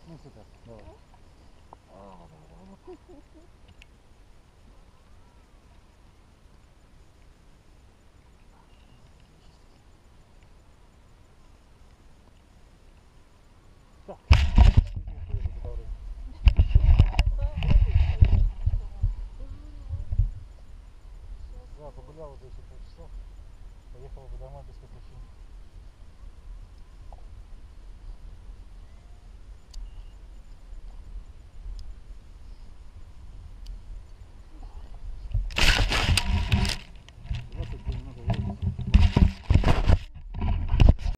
Ну сюда, давай. Так. Да, погулял уже еще полчаса. Поехал бы домой без приключений.